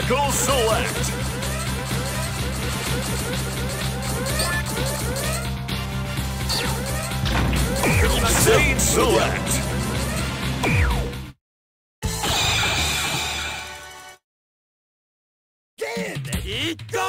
Critical Select. Stage Select. Ready, go!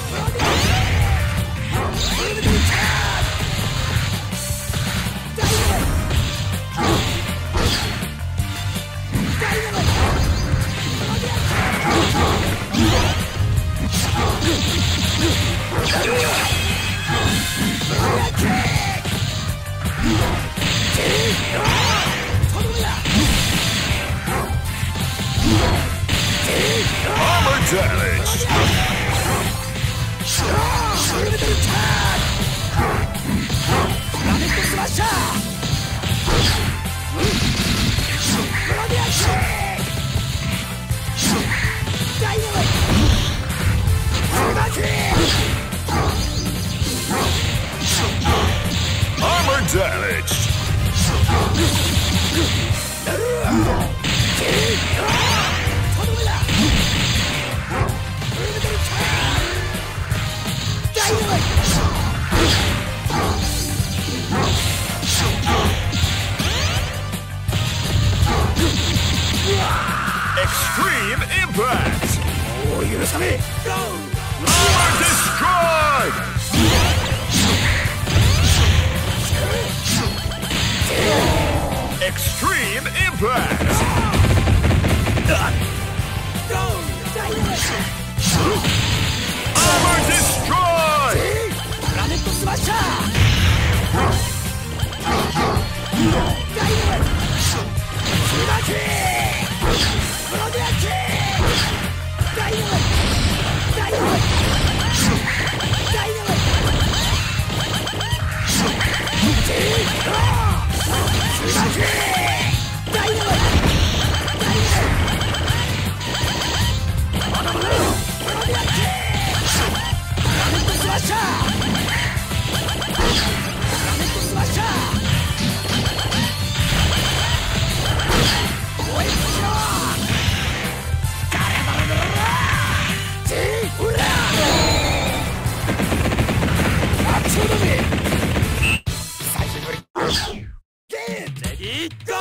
Armor damage. Armor damage. Extreme Impact! Armor destroyed! Extreme Impact! Armor destroyed! Ready, go!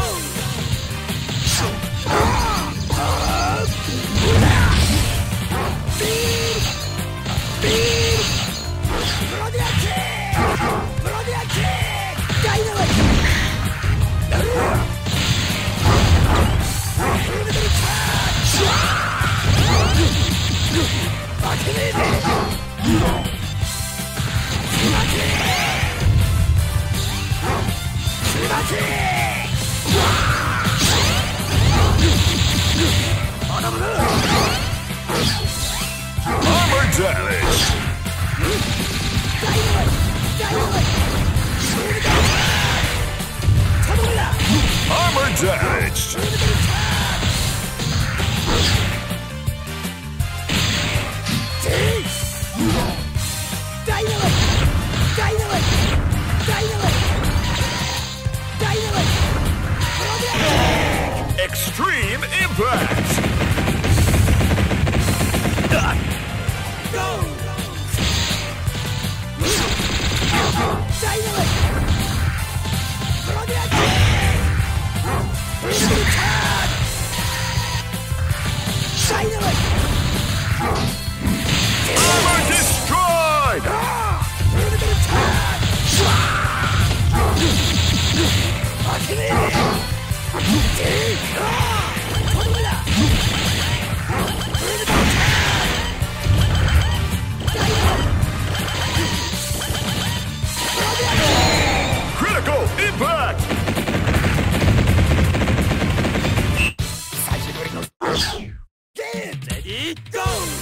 Armor damage! Armor damage! Extreme Impact! Armor destroyed! Critical Impact! Ready, go!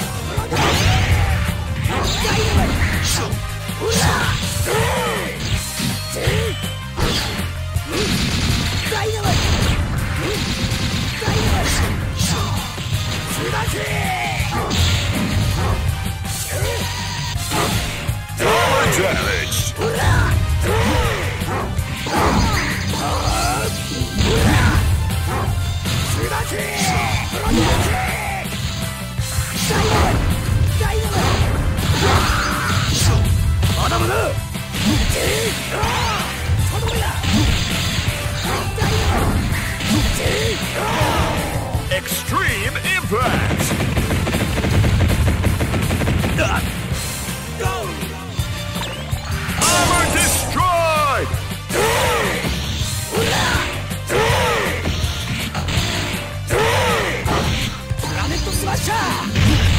Armor damage! Extreme Impact! Go! Armor destroyed! Planet Slasher!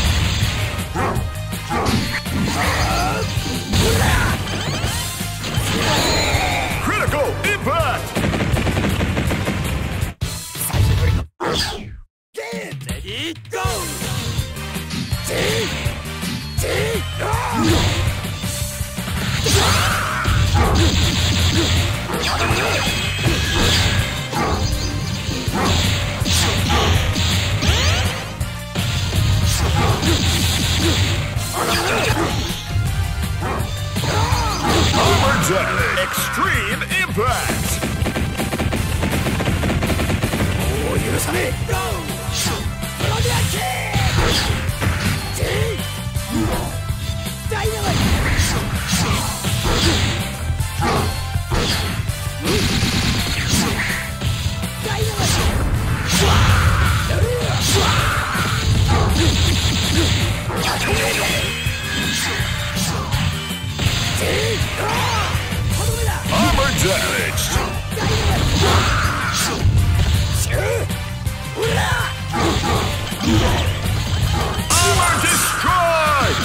Critical Impact! Get ready, go! Armor damage! Extreme Impact! もう許さねえ GO! プロデアキーダイナマイトダイナマイ Armor damaged! Armor destroyed!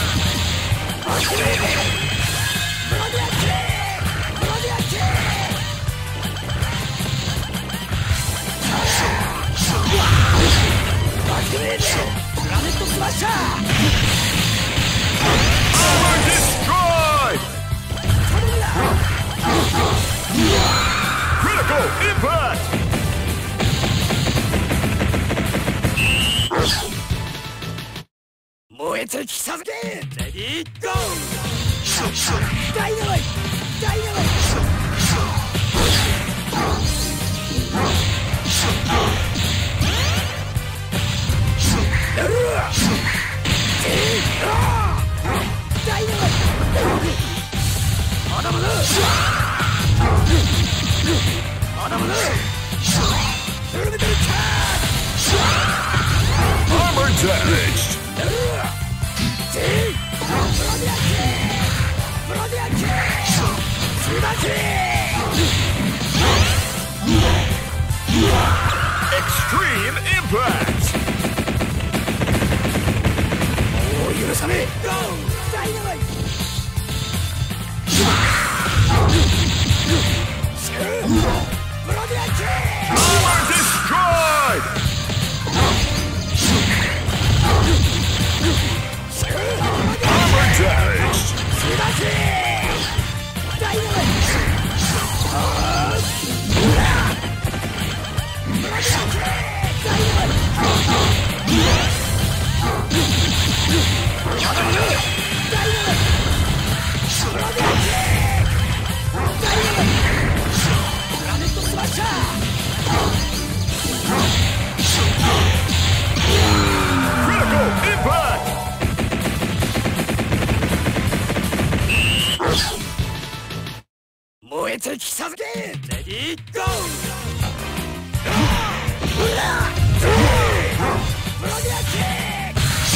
Planet Slasher! Armor destroyed! Critical Impact! 燃えてきたぜレディーゴーダイナマイトダイナマイダイナマイトまだまだまだまだフルメタルチャー Armor damaged! プロデアキープロデアキースダキー Extreme Impact! もう許さねえ GO! ダイナマイトプロデアキー Armor destroyed! Armor damaged! スダキーダイナマイトプロデアキーダイナマイトダイナマイトプロデアキーダイナマイトプラネットスラッシャー Critical Impact! 燃えてきたぜレディーゴープロデアキー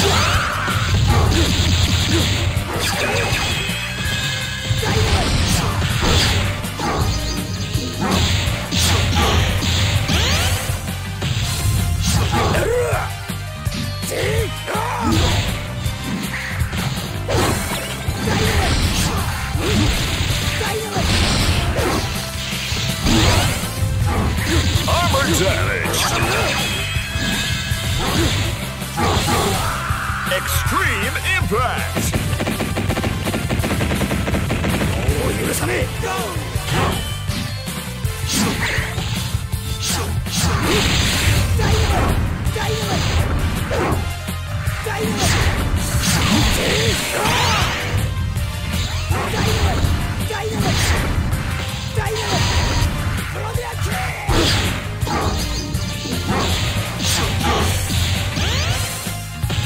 ダイナマイト Armor damaged! Extreme Impact! もう許さねえ GO! ダイナマイトダイナマイトダイナマイトダイナマイトダイナマイトダイナマイトプロデアキー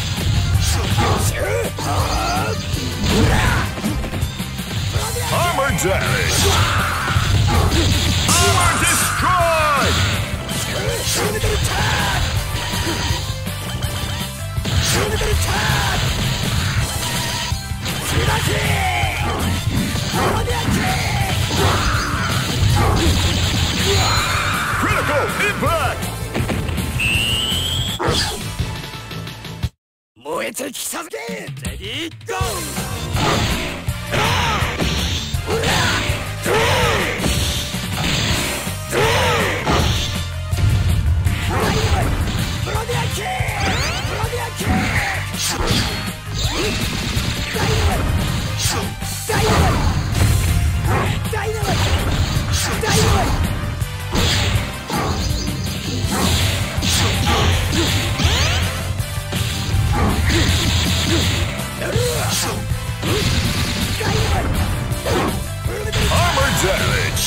Armor damage. Armor destroyed. Elemental attack. Elemental attack. Critical impact. 燃え尽きさせてレディーゴーブロディアキックブロディアキックダイナマイトダイナマイトダイナマイトダイナマイト Armor damage.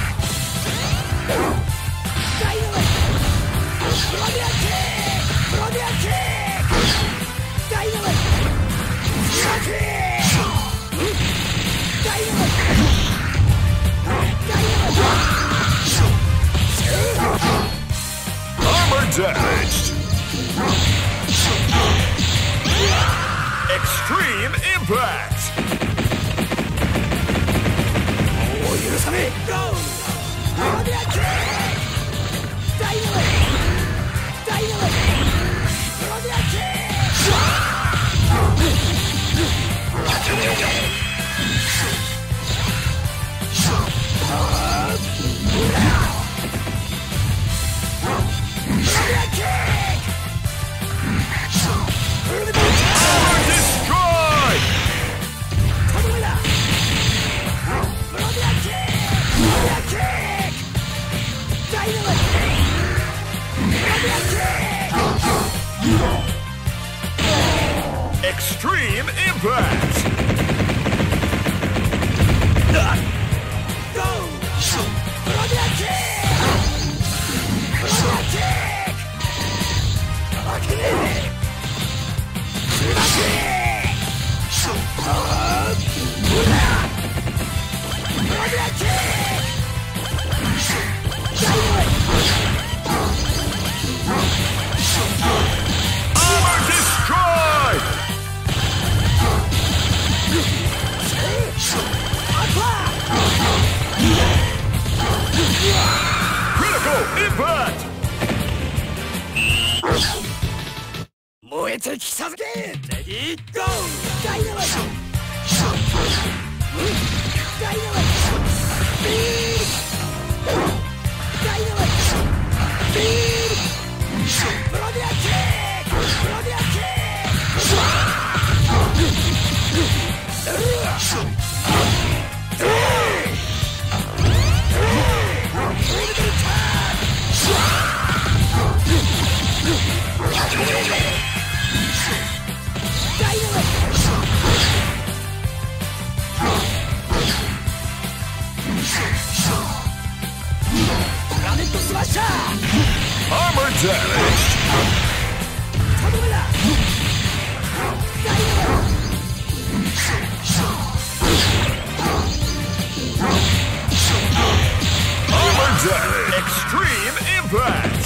Armor damaged. Extreme impact. 許さねえゴーブロディアキックダイナマイトダイナマイトブロディアキッ Extreme impact. Go! Bloody kick! Bloody kick! Akine! Bloody kick! Armor destroyed. Critical impact. 燃え尽きさせてレディーゴーダイナマイトダイナマイトビールダイナマイトビールブロディアキックブロディアキップラネットスマッシャー Armor damage. とどめだダイナマイト Armor damage. Extreme impact.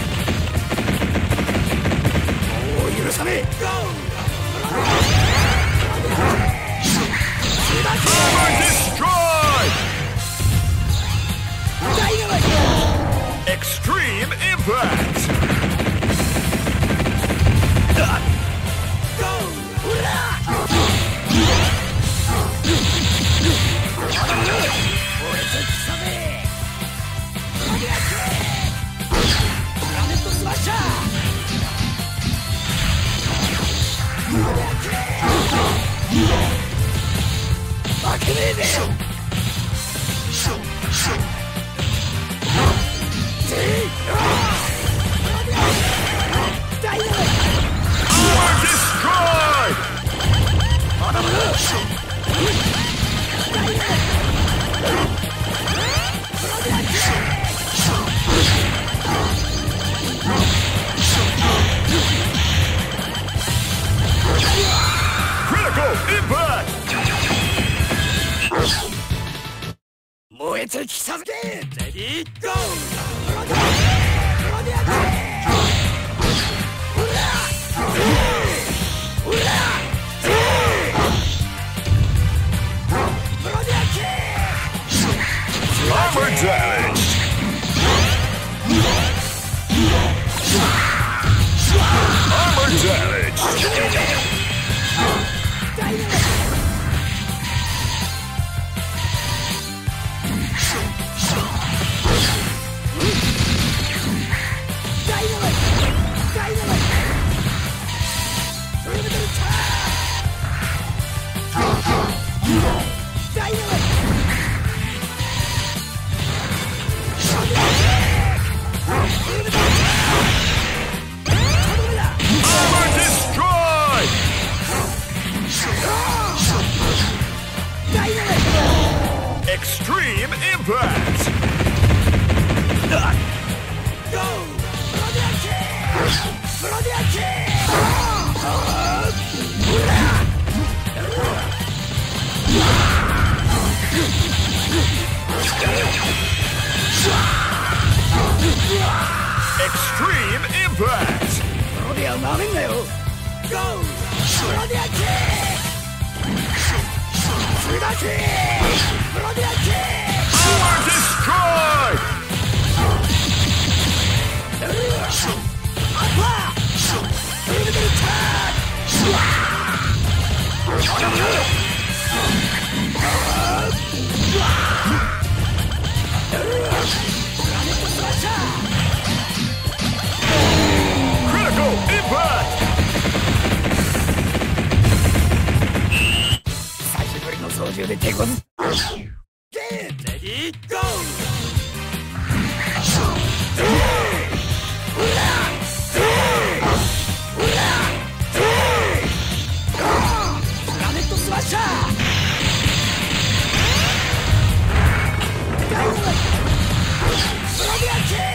もう許さねえゴー Armor destroyed. ダイナマイト Extreme impact. ゴーほら燃え尽きさせブロディアキックプラネットスマッシャーブロディアキック負けねえぜダイナマイト Armor destroyed. まだまだ Critical impact. 引き授け。レディーゴー。ブロディアキうらブロディアキ Armor damage! Armor damage! Armor destroyed! Extreme impact! Go! Brodiaki! Extreme impact! ブロディアなめんなよ Go! ブロディアキブロディアキブロディアキ Power destroyed! アッパーフルメタルタ Critical impact! 久しぶりの操縦で手こずゲーレディーゴープラネットスマッシャーダイナマイトブロディアキ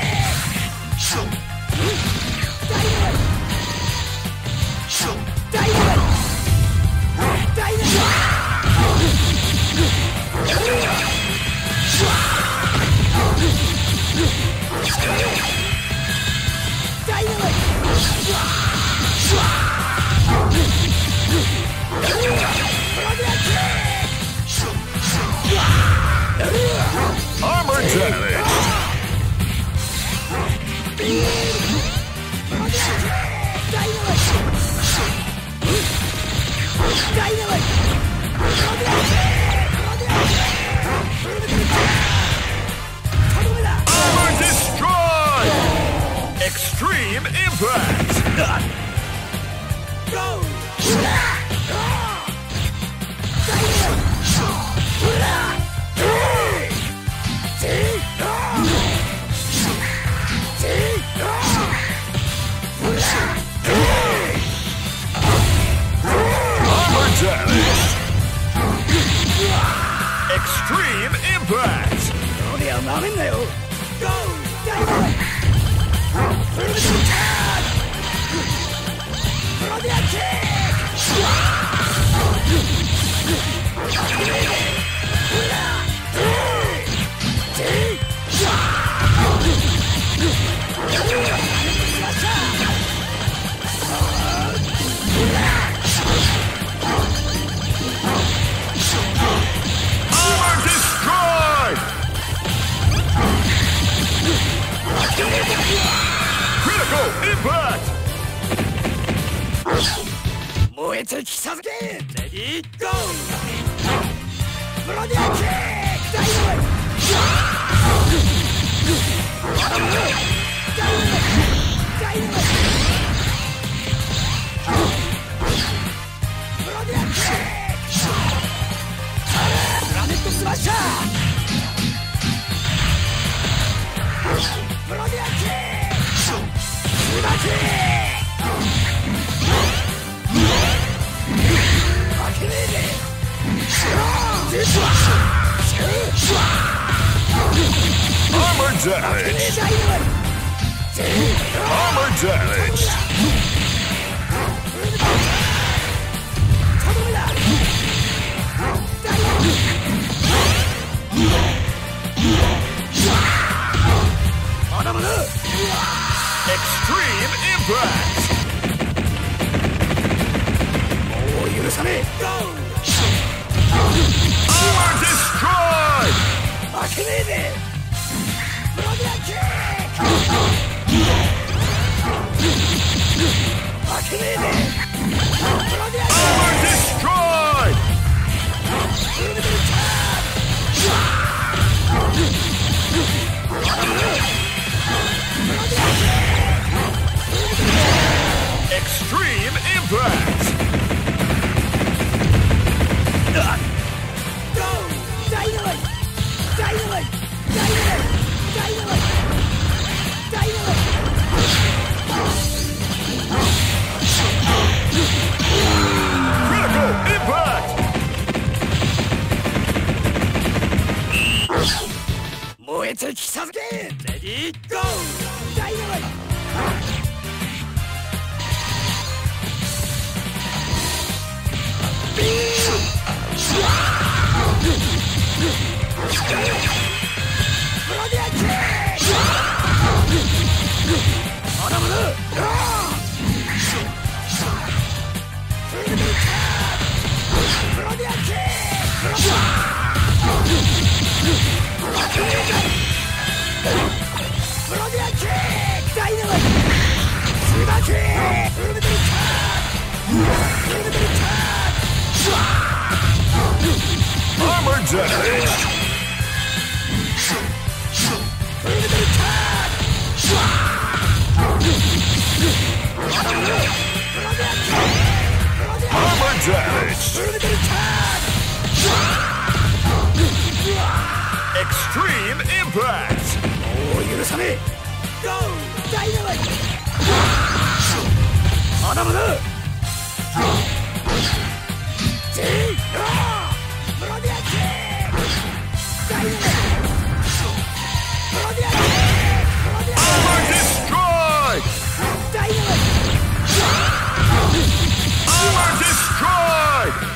ダイナマイトダイナマイトダイナマイト Armor damage! Armor destroyed! Extreme impact! Go! Armor damage! Extreme impact! ブロディアなめんなよ Go! ダイナマイトフルメタルターンブロディアキ Armor destroyed! Critical impact! 燃え尽き続けレディーゴーブロディアキダイナマイトダイナマイトダイナマイトブロディアキプラネットスマッシャーブロディアキスバキ負けねえぜ Armor damage! Armor damage! とどめだえてきたぞ。レディーゴー。ダイナマイト。ビーブロディアキー。まだまだ。ブロディアキー。ブロディアキー。ダイナマイト。スダキー。ブルメトリカー。ブルメトリカー。 Armor damage! Armor damage! Extreme impact! Oh, 許さねえ。ゴー！ダイナマイト！まだまだ！ジー！ブロディアキー！ダイナマイト！ブロディアキー！ブロディアキー！ Armor destroyed! ダイナマイト！ Armor destroyed!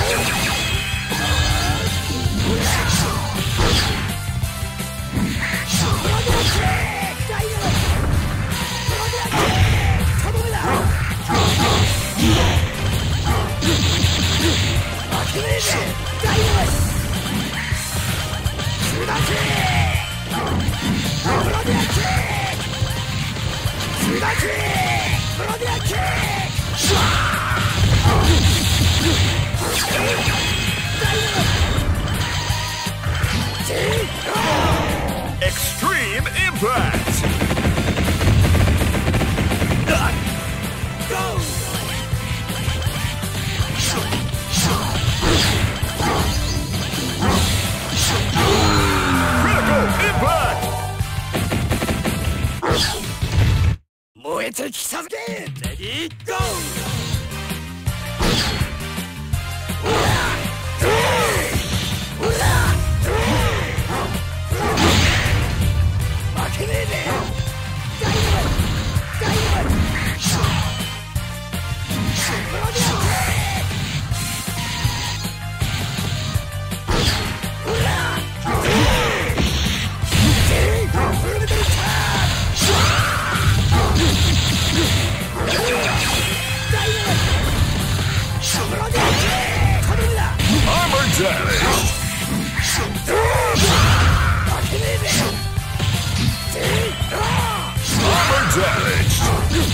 Extreme impact! Go! Critical impact! 燃えてきたぞ。レディーゴー！負けねえぜ。ダイナマイト！ダイナマイト！ブロディアキー！うら！ブルメトリカー！ダイナマイト！ブロディアキー！頼むだ！ Armor damage! 負けねえぜ。 Armor damage!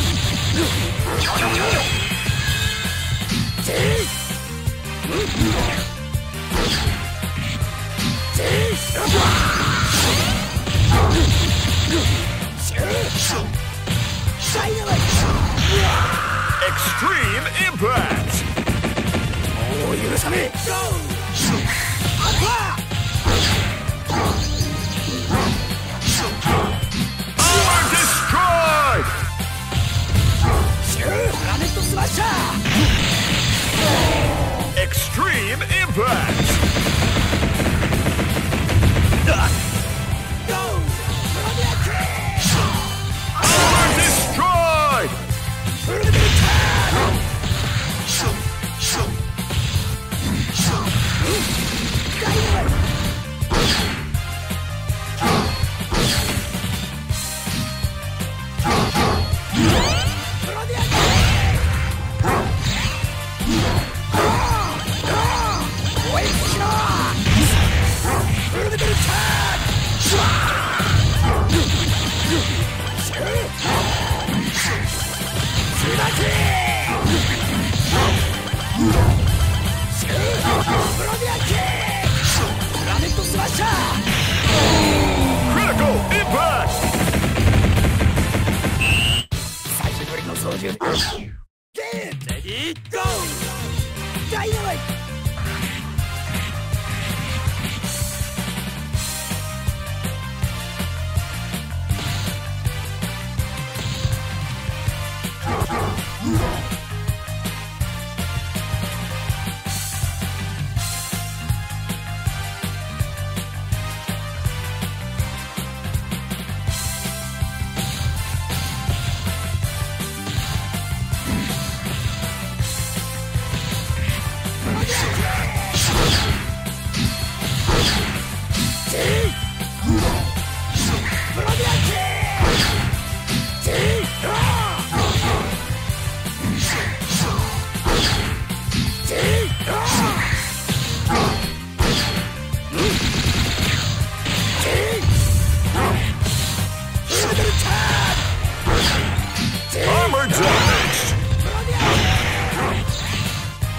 Extreme impact! もう許さねえ。ゴー！アッパー！ Armor destroyed! シュー！プラネットスマッシャー！ Extreme impact! ゴー！ブロディアキー！ Armor destroyed! ブルメトリカー！ダイナマイト！ブロディアキー！おいしろ！ブルメトリカー！シューダキー！ブロディアキー！プラネットスマッシャー！ Critical impact! 久しぶりの操縦でゲー！レディーゴー！ダイナマイト！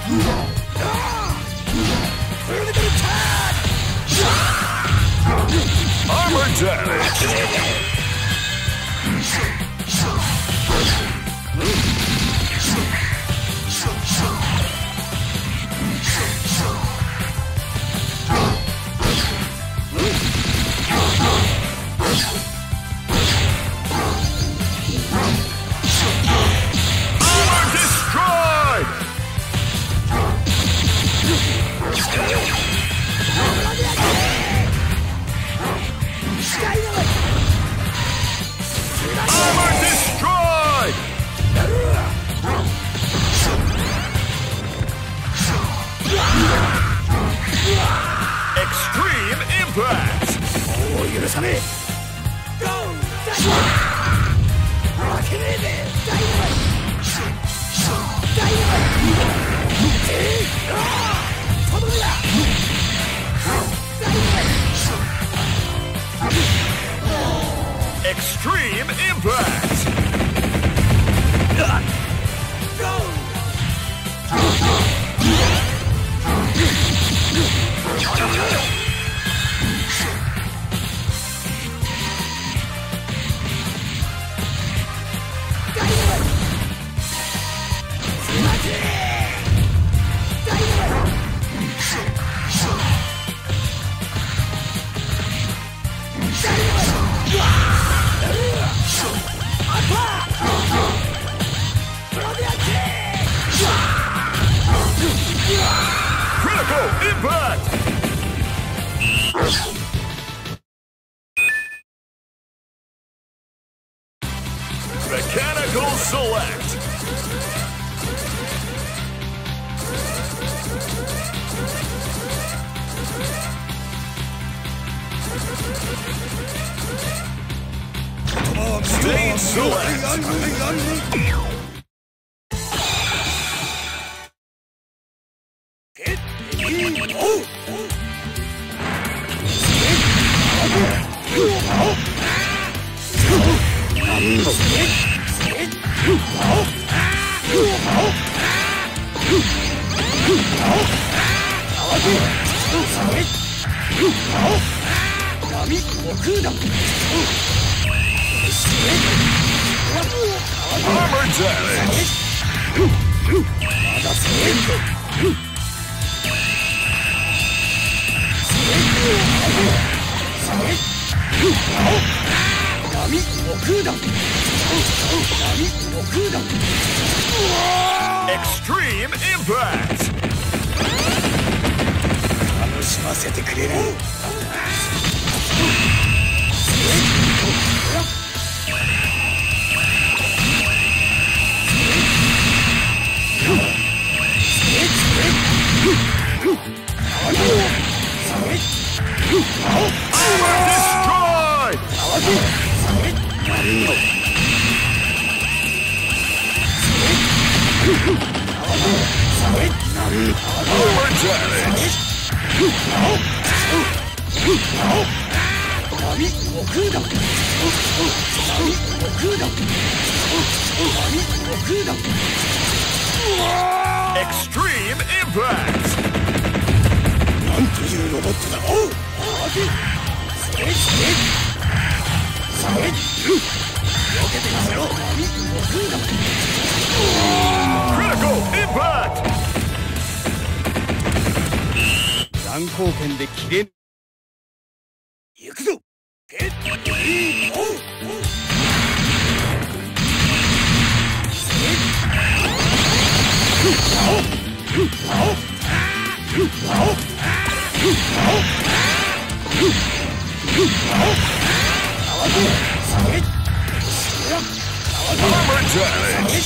Armor damage. Extreme impact! Oh, 許さねえ。ゴー！負けねえぜ！ダイナマイト！とどめだ！ダイナマイト！ Extreme impact! Go! Critical impact! Mechanical select! Stage select! Armor damage! Extreme impact! 楽しませてくれる。Extreme impact! なんというロボットだ。Critical impact! 残光剣で切れ。 行くぞ。 Armor damage!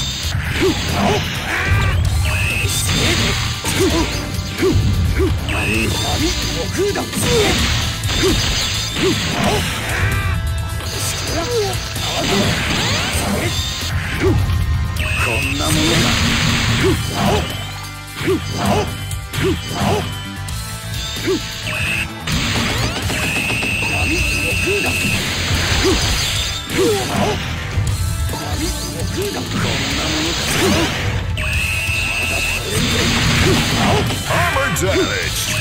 Armor damage.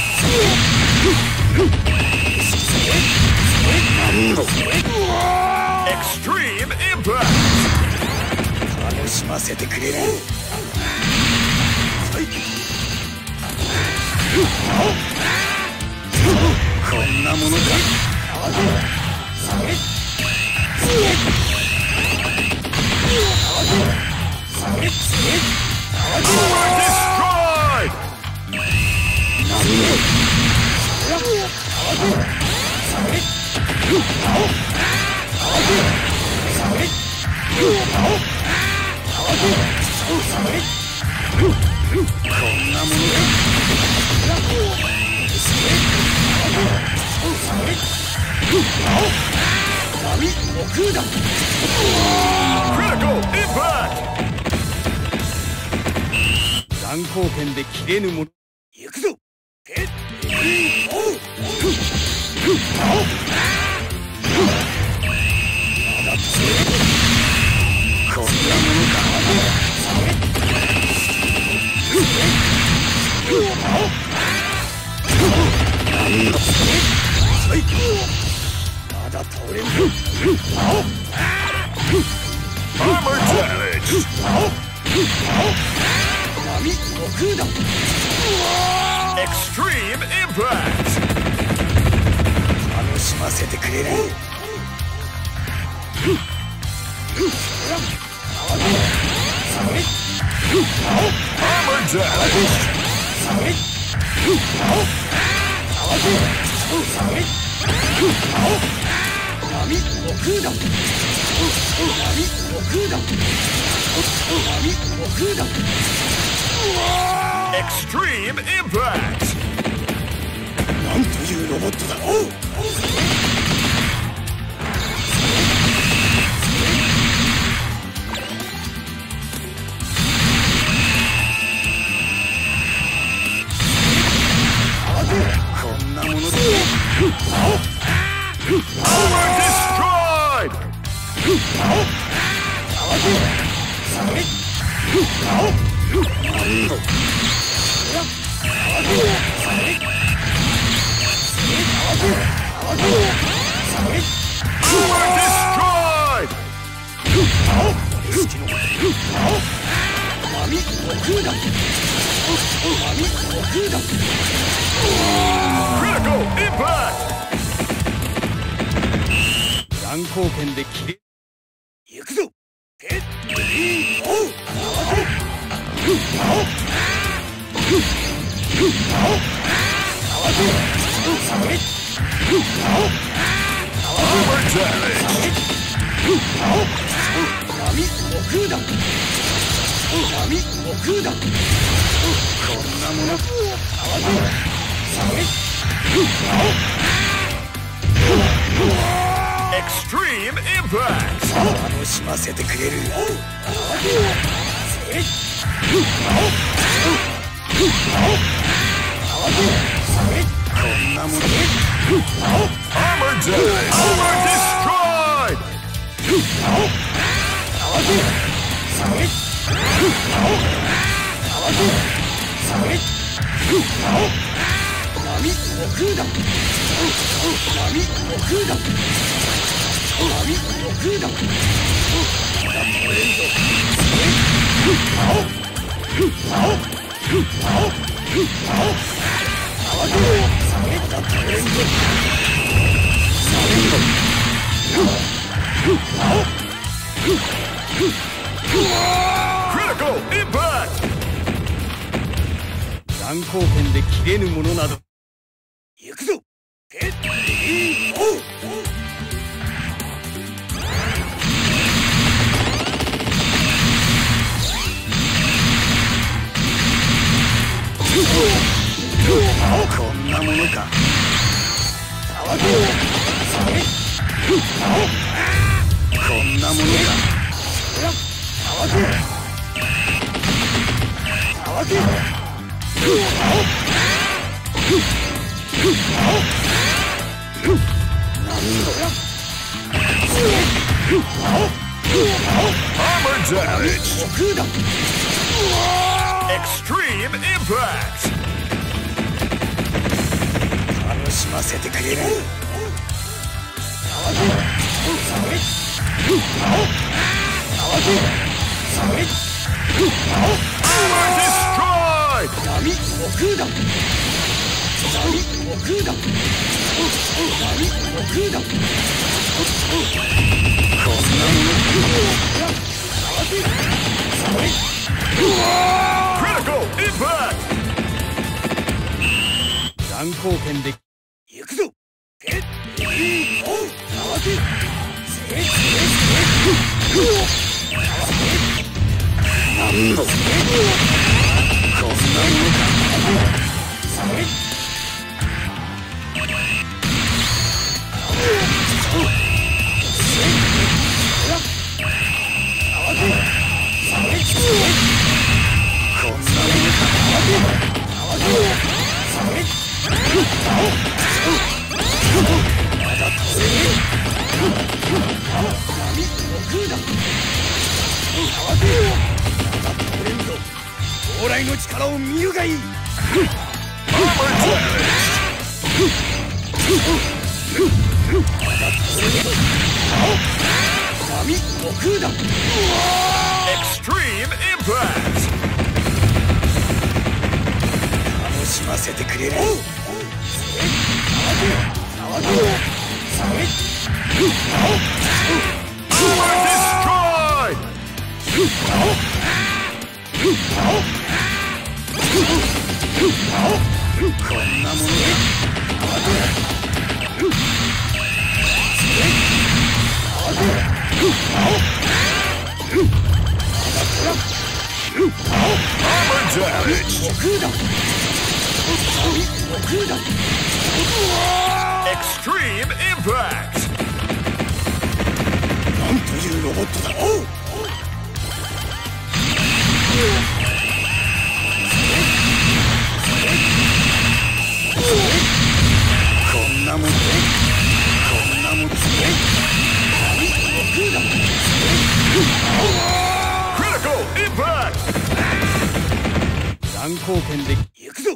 Extreme impact. 楽しませてくれる。こんなものか。 Destroyed. Critical impact. 残光剣で切れぬもの。 行くぞ。こんなものか。まだ倒れんぞ。 Armor damage. 波悟空だ。 Extreme impact. 楽しませてくれる。 Armor damage. 波悟空だ。波悟空だ。波悟空だ。 Extreme impact. なんというロボットだ。こんなものだ。 Armor destroyed. Armor destroyed. 波悟空だ。波悟空だ。 Critical impact. 残光剣で切れ。 行くぞ。 Armor damage. 波悟空だ。波悟空だ。こんなもの。 Extreme impact. 楽しませてくれる。こんなもの。 Armor damage. Armor destroyed. 波悟空だ。波悟空だ。波悟空だ。 Critical impact. 残光剣で切れぬものなど。 行くぞ。こんなものか。こんなものか。 Armor damage. Extreme Impact! 楽しませてくれる。 Destroyed! 波悟空だ。波悟空だ。波悟空だ。こんなもの。 Critical Impact! 乱光剣で行くぞ。なんだこんなものか。将来の力を見るがいい。波悟空だ。 Extreme Impact! 楽しませてくれる。 Destroyed! こんなもの Armor damage! Extreme Impact! なんというロボットだ。こんなもんで、こんなもんで。 Critical Impact! 乱光剣で行くぞ。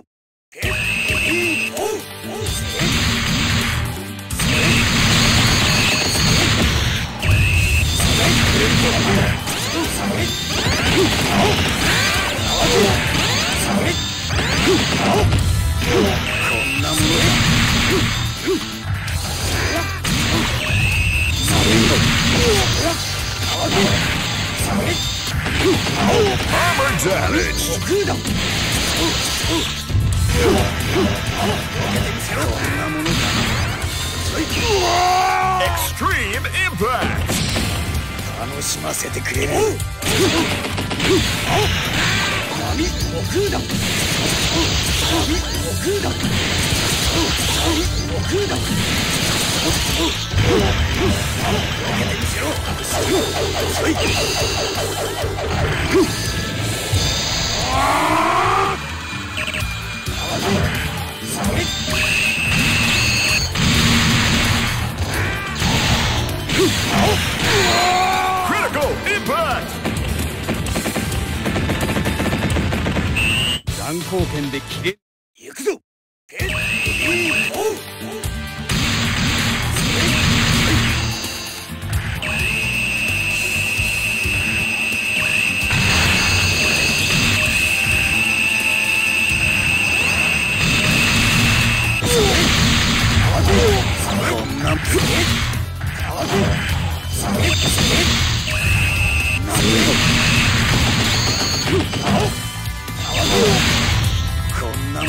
こんなもの Armor damage! 空だ。こんなものか。 Extreme Impact! 楽しませてくれる。波悟空だ。波悟空だ。波悟空だ。受けてみせろ。 Critical Impact! 乱光剣で切れ行くぞ。こんなこんなもん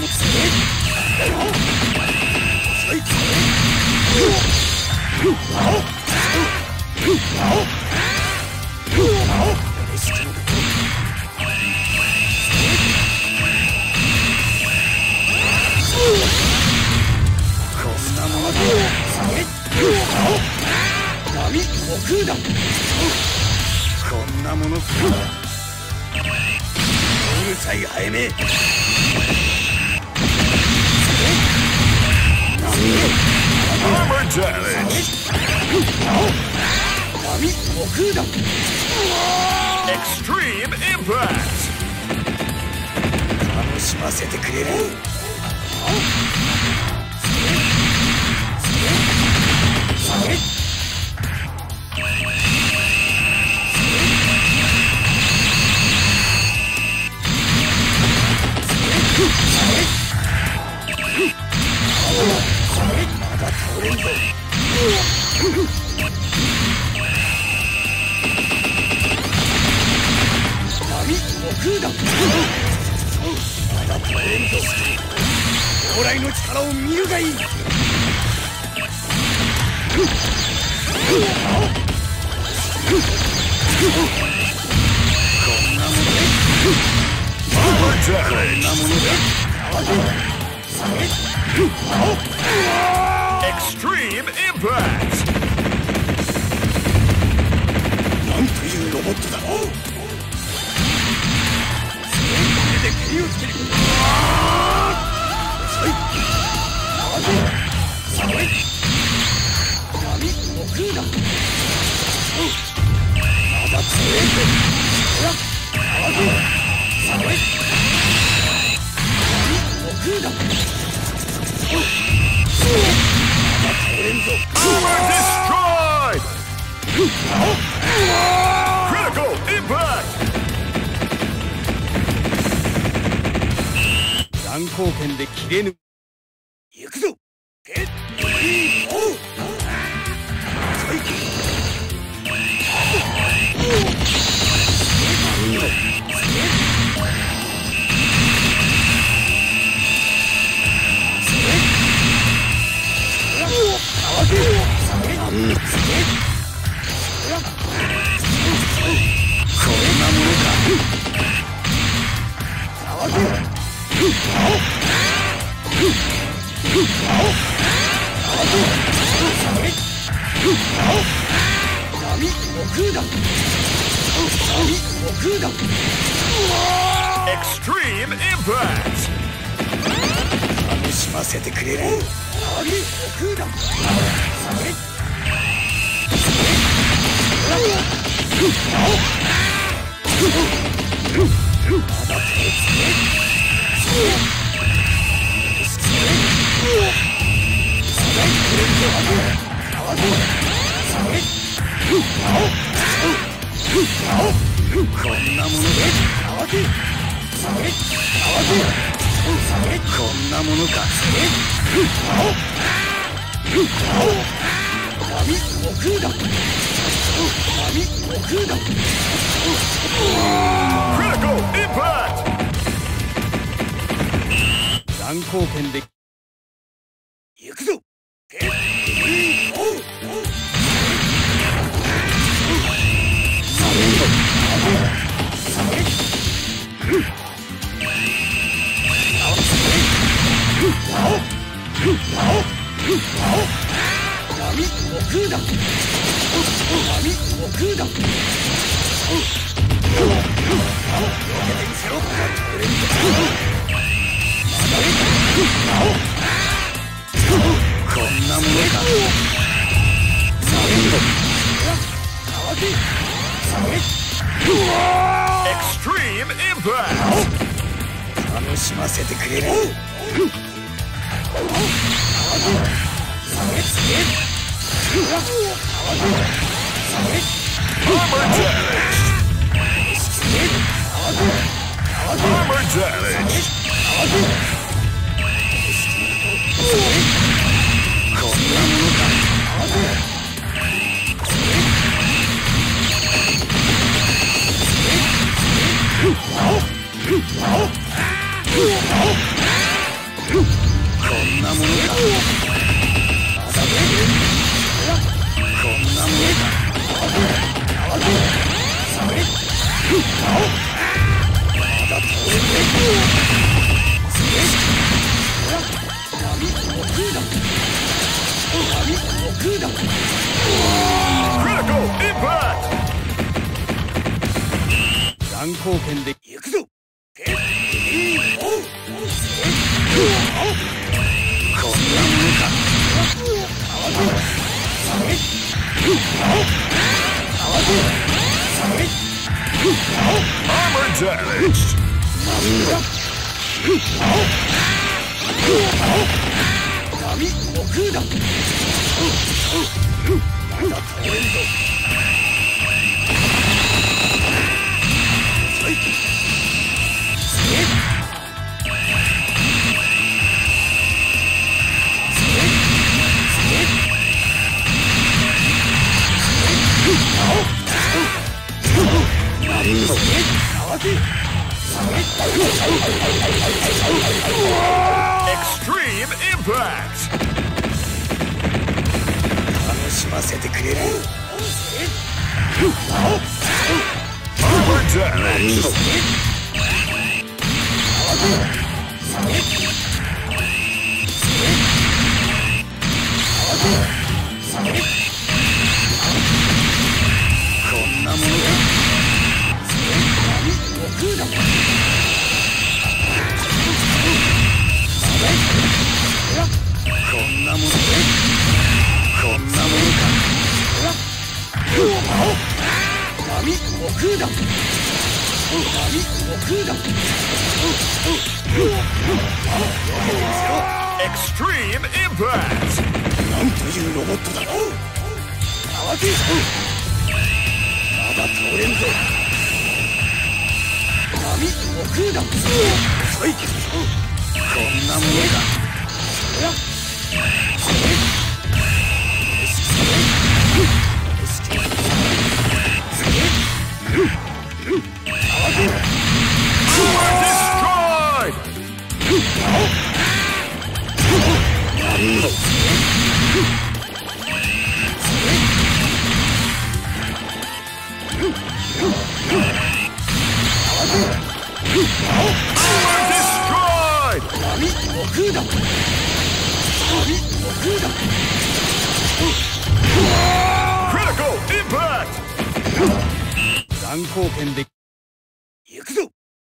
波悟空だ。こんなものうるさいハエメ。 Armor damage! 波悟空だ。 Extreme Impact! しませてくれる。まだ倒れんぞ。波悟空だ。まだ倒れんぞ。将来の力を見るがいい。こんなもので Extreme Impact! なんというロボットだ。これで蹴りをつける。波悟空だ。まだ強いぞ。 Power destroyed! Critical impact! 乱光剣で切れぬ。 行くぞ。 Extreme impact! 楽しませてくれる。波悟空だ。こんなものでこんなものか。波悟空だ。波悟空だ。 Critical impact! 乱光剣で行くぞ。波悟空だ。波悟空だ。こんなものか。 Extreme impact! 楽しませてくれる。 Armor damage! こんなものか。こんなものか。こんなものか。まだ倒れて波悟空だ。波悟空だ。 Critical impact! 乱光剣で行くぞ。こんなものか。 Armor damage! 波悟空だ。まだ倒れんぞ。 Extreme Impact! 楽しませてくれる。 Power Damage! こんなものが。こんなものか。こんなものか。波悟空だ。波悟空だ。 Extreme Impact! なんというロボットだ。慌てまだ倒れんぞ。波悟空だ。遅い。こんなものか。 Destroyed! Destroyed! 波悟空だ。波悟空だ。 Critical Impact! 残光剣で行くぞ。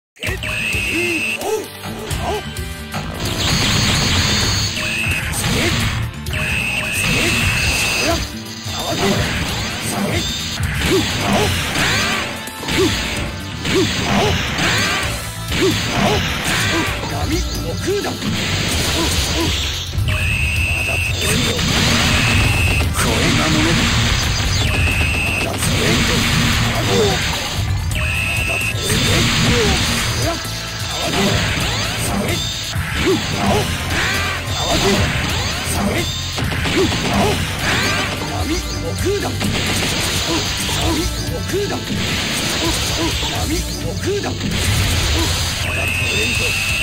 波悟空だ。まだ倒れんぞ。こんなものだ。まだ倒れんぞ。まだ倒れんぞ。波悟空だ。波悟空だ。波悟空だ。まだ倒れんぞ。